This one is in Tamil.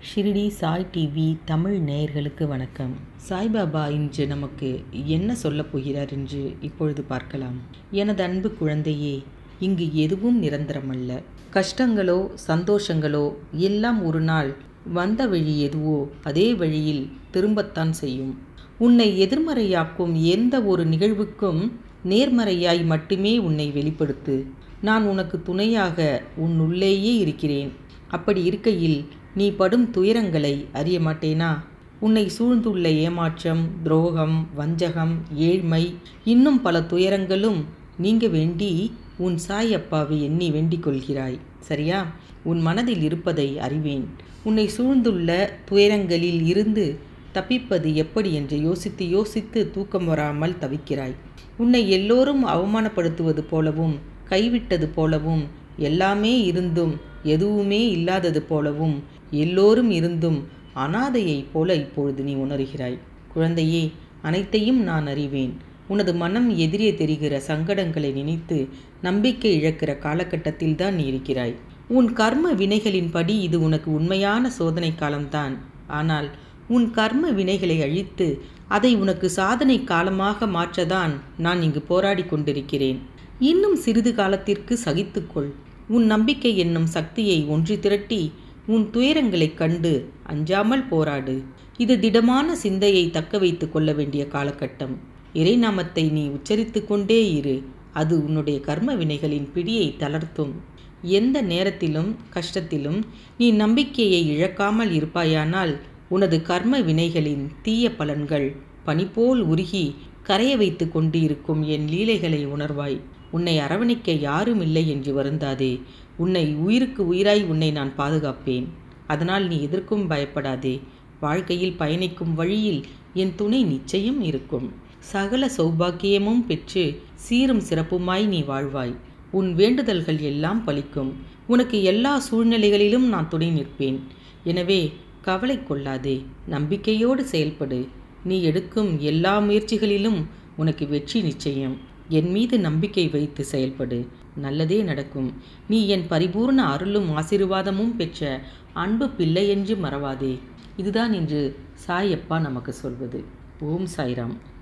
ஷிரடி சாய் டிவி தமிழ் நேயர்களுக்கு வணக்கம். சாய்பாபா இன்று நமக்கு என்ன சொல்லப் போகிறார் என்று இப்பொழுது பார்க்கலாம். எனது அன்பு குழந்தையே, இங்கு எதுவும் நிரந்தரமல்ல. கஷ்டங்களோ சந்தோஷங்களோ எல்லாம் ஒரு நாள் வந்த வழி எதுவோ அதே வழியில் திரும்பத்தான் செய்யும். உன்னை எதிர்மறையாக்கும் எந்த ஒரு நிகழ்வுக்கும் நேர்மறையாய் மட்டுமே உன்னை வெளிப்படுத்து. நான் உனக்கு துணையாக உன் உள்ளேயே இருக்கிறேன். அப்படி இருக்கையில் நீ படும் துயரங்களை அறிய மாட்டேனா? உன்னை சூழ்ந்துள்ள ஏமாற்றம், துரோகம், வஞ்சகம், ஏழ்மை, இன்னும் பல துயரங்களும் நீங்க வேண்டி உன் சாய் அப்பாவை எண்ணி வேண்டிக் கொள்கிறாய். சரியா? உன் மனதில் இருப்பதை அறிவேன். உன்னை சூழ்ந்துள்ள துயரங்களில் இருந்து தப்பிப்பது எப்படி என்று யோசித்து யோசித்து தூக்கம் வராமல் தவிக்கிறாய். உன்னை எல்லோரும் அவமானப்படுத்துவது போலவும், கைவிட்டது போலவும், எல்லாமே இருந்தும் எதுவுமே இல்லாதது போலவும், எல்லோரும் இருந்தும் அனாதையைப் போல இப்பொழுது நீ உணர்கிறாய். குழந்தையே, அனைத்தையும் நான் அறிவேன். உனது மனம் எதிரே தெரிகிற சங்கடங்களை நினைத்து நம்பிக்கை இழக்கிற காலகட்டத்தில் தான் நீ இருக்கிறாய். உன் கர்ம வினைகளின்படி இது உனக்கு உண்மையான சோதனை காலம்தான். ஆனால் உன் கர்ம வினைகளை அழித்து அதை உனக்கு சாதனை காலமாக மாற்றதான் நான் இங்கு போராடி கொண்டிருக்கிறேன். இன்னும் சிறிது காலத்திற்கு சகித்துக்கொள். உன் நம்பிக்கை என்னும் சக்தியை ஒன்று திரட்டி உன் துயரங்களைக் கண்டு அஞ்சாமல் போராடு. இது திடமான சிந்தையை தக்க வைத்து கொள்ள வேண்டிய காலகட்டம். இறைநாமத்தை நீ உச்சரித்து கொண்டே இரு. அது உன்னுடைய கர்ம வினைகளின் பிடியை தளர்த்தும். எந்த நேரத்திலும் கஷ்டத்திலும் நீ நம்பிக்கையை இழக்காமல் இருப்பாயானால் உனது கர்ம வினைகளின் தீய பலன்கள் பனிபோல் உருகி கரைய வைத்து கொண்டு இருக்கும் என் லீலைகளை உணர்வாய். உன்னை அரவணைக்க யாரும் இல்லை என்று வருந்தாதே. உன்னை உயிருக்கு உயிராய் உன்னை நான் பாதுகாப்பேன். அதனால் நீ எதற்கும் பயப்படாதே. வாழ்க்கையில் பயணிக்கும் வழியில் என் துணை நிச்சயம் இருக்கும். சகல சௌபாக்கியமும் பெற்று சீரும் சிறப்புமாய் நீ வாழ்வாய். உன் வேண்டுதல்கள் எல்லாம் பலிக்கும். உனக்கு எல்லா சூழ்நிலைகளிலும் நான் துணை நிற்பேன். எனவே கவலை கொள்ளாதே. நம்பிக்கையோடு செயல்படு. நீ எடுக்கும் எல்லா முயற்சிகளிலும் உனக்கு வெற்றி நிச்சயம். என் மீது நம்பிக்கை வைத்து செயல்படு. நல்லதே நடக்கும். நீ என் பரிபூர்ண அருளும் ஆசீர்வாதமும் பெற்ற அன்பு பிள்ளை என்று மறவாதே. இதுதான் இன்று சாய் அப்பா நமக்கு சொல்வது. ஓம் சாய்ராம்.